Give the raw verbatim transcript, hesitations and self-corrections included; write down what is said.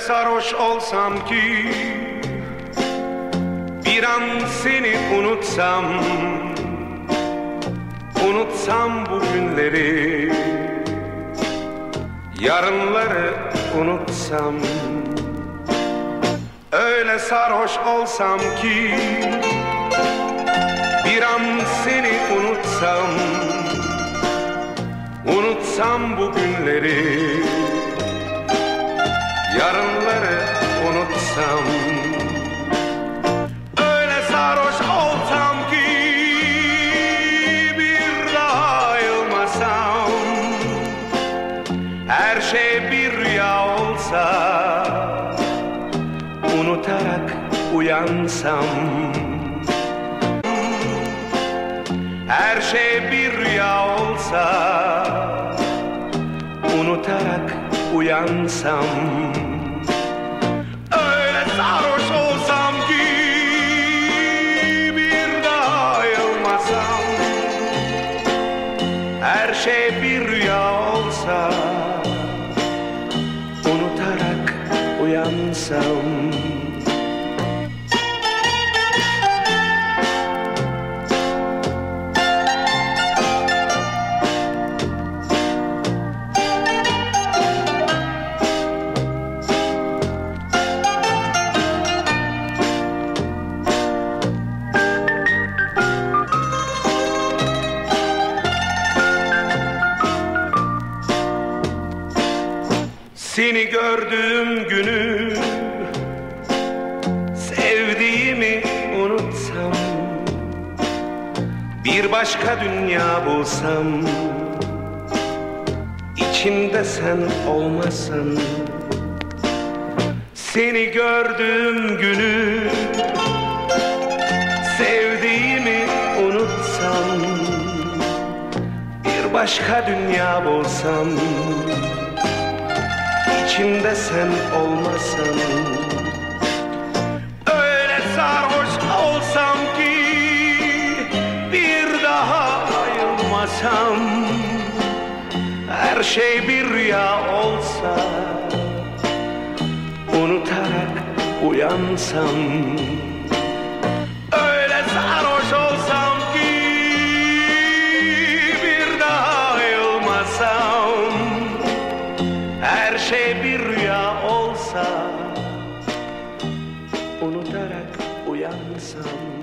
sarhoş olsam ki bir an seni unutsam, unutsam bu günleri, yarınları unutsam. Öyle sarhoş olsam ki bir an seni unutsam, unutsam bu günleri, yarınları unutsam. Öyle sarhoş olsam ki bir daha ayılmasam, her şey bir rüya olsa, unutarak uyansam. Her şey bir rüya olsa, unutarak uyansam. Öyle sarhoş olsam ki bir daha ayılmasam, her şey bir rüya olsa, unutarak uyansam. Seni gördüğüm günü, sevdiğimi unutsam, bir başka dünya bulsam, içinde sen olmasan. Seni gördüğüm günü, sevdiğimi unutsam, bir başka dünya bulsam, İçimde sen olmasan. Öyle sarhoş olsam ki bir daha ayılmasam, her şey bir rüya olsa, unutarak uyansam. Öyle sarhoş olsam ki bir daha ayılmasam, her şey bir rüya olsa, unutarak uyansam.